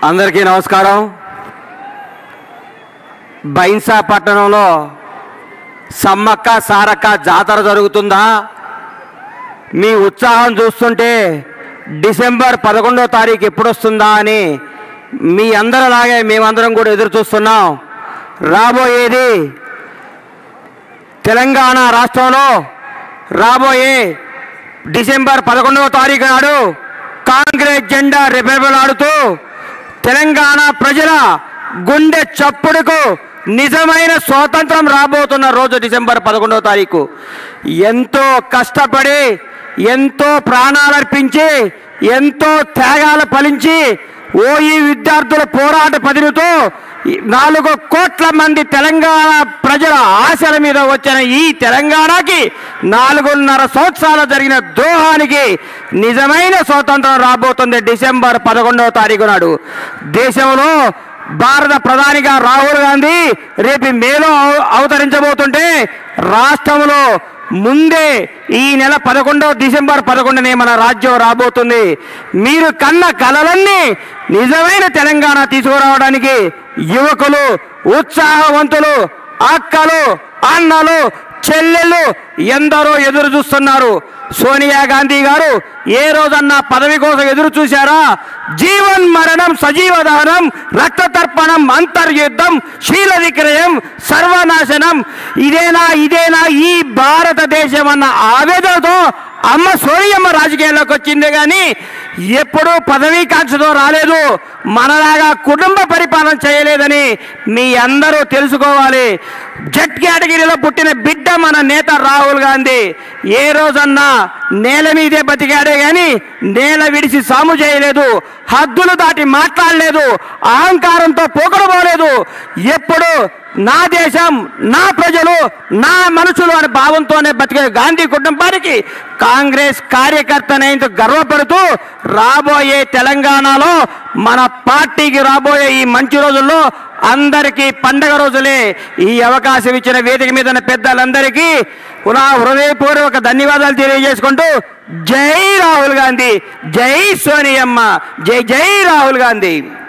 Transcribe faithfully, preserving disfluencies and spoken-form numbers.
అందరికీ నమస్కారం. బైన్సా పట్టణంలో సమ్మక్క సారక్క జాతర జరుగుతుందా? మీ ఉత్సాహం చూస్తుంటే డిసెంబర్ పదకొండవ తారీఖు ఎప్పుడు వస్తుందా అని మీ అందరిలాగే మేమందరం కూడా ఎదురు చూస్తున్నాం. రాబోయేది తెలంగాణ రాష్ట్రంలో రాబోయే డిసెంబర్ పదకొండవ తారీఖు నాడు కాంగ్రెస్ జెండా రెపెరపెలాడుతూ తెలంగాణ ప్రజల గుండె చప్పుడుకు నిజమైన స్వాతంత్రం రాబోతున్న రోజు డిసెంబర్ పదకొండవ తారీఖు. ఎంతో కష్టపడి ఎంతో ప్రాణాలర్పించి ఎంతో త్యాగాలు ఫలించి ఓయి విద్యార్థుల పోరాట పదిమితో నాలుగు కోట్ల మంది తెలంగాణ ప్రజల ఆశల మీద వచ్చిన ఈ తెలంగాణకి నాలుగున్నర సంవత్సరాలు జరిగిన ద్రోహానికి నిజమైన స్వాతంత్రం రాబోతుంది డిసెంబర్ పదకొండవ తారీఖు నాడు. దేశంలో భారత ప్రధానిగా రాహుల్ గాంధీ రేపు మేలో అవతరించబోతుంటే రాష్ట్రంలో ముందే ఈ నెల పదకొండవ డిసెంబర్ పదకొండునే మన రాజ్యం రాబోతుంది. మీరు కన్న కలలన్నీ నిజమైన తెలంగాణ తీసుకురావడానికి యువకులు, ఉత్సాహవంతులు, అక్కలు, అన్నలు, చెల్లెళ్ళు ఎందరో ఎదురు చూస్తున్నారు. సోనియా గాంధీ గారు ఏ రోజన్నా పదవి కోసం ఎదురు చూశారా? జీవన్ మరణం, సజీవ దహనం, రక్త తర్పణం, అంతర్యుద్ధం, శీల విక్రయం, సర్వనాశనం, ఇదేనా ఇదేనా ఈ భారతదేశం అన్న ఆవేదనతో అమ్మ సోనియమ్మ రాజకీయాల్లోకి వచ్చిందే కానీ ఎప్పుడూ పదవీకాంక్షతో రాలేదు. మనలాగా కుటుంబ పరిపాలన చేయలేదని మీ అందరూ తెలుసుకోవాలి. జెడ్ కేటగిరీలో పుట్టిన బిడ్డ మన నేత రాహుల్ గాంధీ. ఏ రోజన్నా నేల మీదే బతికాడే కానీ నేల విడిచి సాము చేయలేదు, హద్దులు దాటి మాట్లాడలేదు, అహంకారంతో పోకడపోలేదు. ఎప్పుడు నా దేశం, నా ప్రజలు, నా మనుషులు అనే భావంతోనే బతికే గాంధీ కుటుంబానికి కాంగ్రెస్ కార్యకర్తనైందుకు గర్వపడుతూ రాబోయే తెలంగాణలో మన పార్టీకి రాబోయే ఈ మంచి రోజుల్లో అందరికీ పండగ రోజులే. ఈ అవకాశం ఇచ్చిన వేదిక మీద పెద్దలందరికీ నా హృదయపూర్వక ధన్యవాదాలు తెలియజేసుకుంటూ జై రాహుల్ గాంధీ, జై సోనియమ్మ, జై జై రాహుల్ గాంధీ.